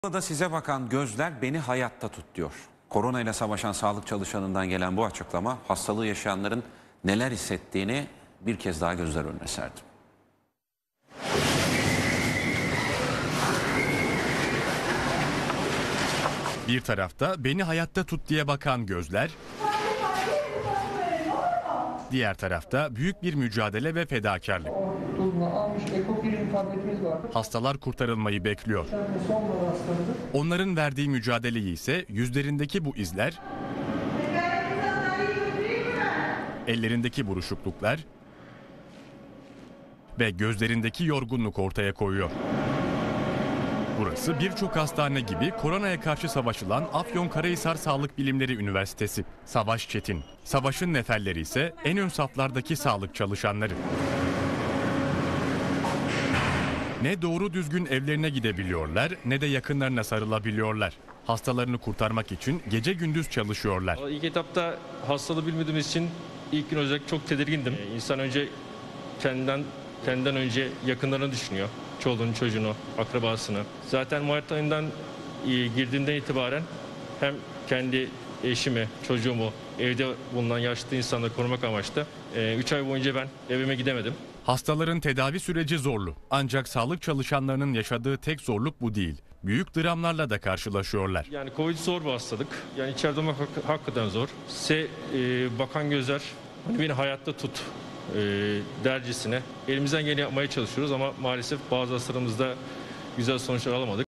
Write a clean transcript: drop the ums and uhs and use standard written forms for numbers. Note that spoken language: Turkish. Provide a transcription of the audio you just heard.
Da size bakan gözler beni hayatta tut diyor. Koronayla savaşan sağlık çalışanından gelen bu açıklama hastalığı yaşayanların neler hissettiğini bir kez daha gözler önüne serdi. Bir tarafta beni hayatta tut diye bakan gözler, diğer tarafta büyük bir mücadele ve fedakarlık. Hastalar kurtarılmayı bekliyor. Onların verdiği mücadeleyi ise yüzlerindeki bu izler, ellerindeki buruşukluklar ve gözlerindeki yorgunluk ortaya koyuyor. Burası birçok hastane gibi koronaya karşı savaşılan Afyonkarahisar Sağlık Bilimleri Üniversitesi. Savaş çetin. Savaşın neferleri ise en ön saflardaki sağlık çalışanları. Ne doğru düzgün evlerine gidebiliyorlar ne de yakınlarına sarılabiliyorlar. Hastalarını kurtarmak için gece gündüz çalışıyorlar. İlk etapta hastalığı bilmediğimiz için ilk gün özellikle çok tedirgindim. İnsan önce kendinden önce yakınlarını düşünüyor. Çoluğunu, çocuğunu, akrabasını. Zaten Mart ayından girdiğimden itibaren hem kendi eşimi, çocuğumu, evde bulunan yaşlı insanları korumak amaçlı 3 ay boyunca ben evime gidemedim. Hastaların tedavi süreci zorlu. Ancak sağlık çalışanlarının yaşadığı tek zorluk bu değil. Büyük dramlarla da karşılaşıyorlar. Yani Covid zor bir hastalık. Yani içeride olmak hakikaten zor. Size bakan gözler hani beni hayatta tut dercesine elimizden geleni yapmaya çalışıyoruz ama maalesef bazı hastalarımızda güzel sonuçlar alamadık.